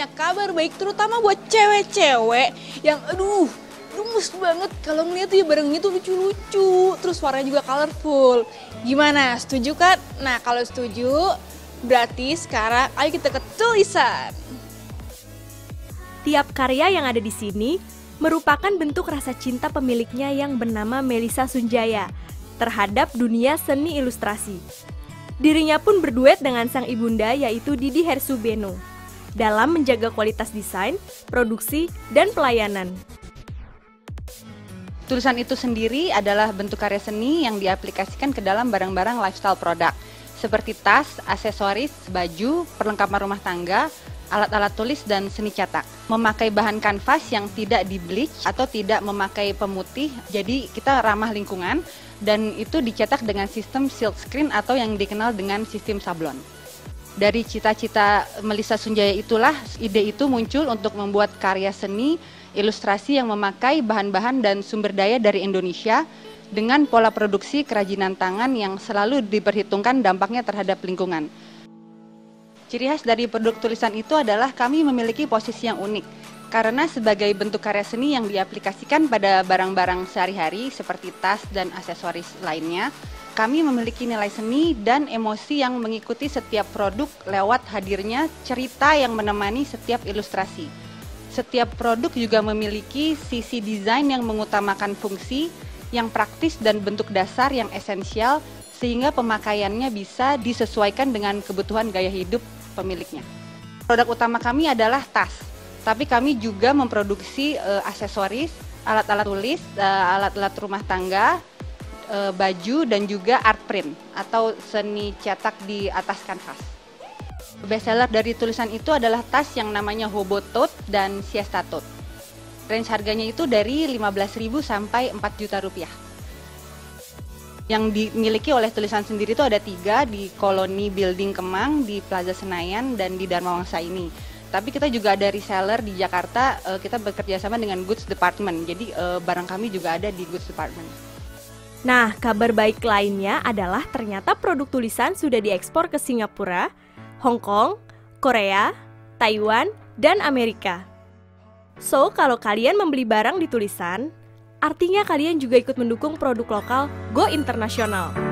punya kabar baik terutama buat cewek-cewek yang gemes banget kalau ngeliat tuh ya barangnya tuh lucu-lucu, terus warnanya juga colorful. Gimana, setuju kan? Nah kalau setuju, berarti sekarang ayo kita ke tulisan. Tiap karya yang ada di sini merupakan bentuk rasa cinta pemiliknya yang bernama Melissa Sunjaya terhadap dunia seni ilustrasi. Dirinya pun berduet dengan sang ibunda yaitu Didi Hersubeno dalam menjaga kualitas desain, produksi, dan pelayanan. Tulisan itu sendiri adalah bentuk karya seni yang diaplikasikan ke dalam barang-barang lifestyle product seperti tas, aksesoris, baju, perlengkapan rumah tangga, alat-alat tulis, dan seni cetak. Memakai bahan kanvas yang tidak di bleach atau tidak memakai pemutih, jadi kita ramah lingkungan, dan itu dicetak dengan sistem silk screen atau yang dikenal dengan sistem sablon. Dari cita-cita Melissa Sunjaya itulah ide itu muncul untuk membuat karya seni ilustrasi yang memakai bahan-bahan dan sumber daya dari Indonesia dengan pola produksi kerajinan tangan yang selalu diperhitungkan dampaknya terhadap lingkungan. Ciri khas dari produk tulisan itu adalah kami memiliki posisi yang unik karena sebagai bentuk karya seni yang diaplikasikan pada barang-barang sehari-hari seperti tas dan aksesoris lainnya, kami memiliki nilai seni dan emosi yang mengikuti setiap produk lewat hadirnya cerita yang menemani setiap ilustrasi. Setiap produk juga memiliki sisi desain yang mengutamakan fungsi, yang praktis dan bentuk dasar yang esensial sehingga pemakaiannya bisa disesuaikan dengan kebutuhan gaya hidup pemiliknya. Produk utama kami adalah tas, tapi kami juga memproduksi aksesoris, alat-alat tulis, alat-alat rumah tangga, baju, dan juga art print atau seni cetak di atas kanvas. Bestseller dari tulisan itu adalah tas yang namanya Hobo Tote dan Siesta Tote. Range harganya itu dari 15.000 sampai 4 juta rupiah. Yang dimiliki oleh tulisan sendiri itu ada 3 di Koloni Building Kemang, di Plaza Senayan, dan di Dharma Wangsa ini. Tapi kita juga ada reseller di Jakarta, kita bekerja sama dengan Goods Department, jadi barang kami juga ada di Goods Department. Nah, kabar baik lainnya adalah ternyata produk tulisan sudah diekspor ke Singapura, Hong Kong, Korea, Taiwan, dan Amerika. So, kalau kalian membeli barang di tulisan, artinya kalian juga ikut mendukung produk lokal go internasional.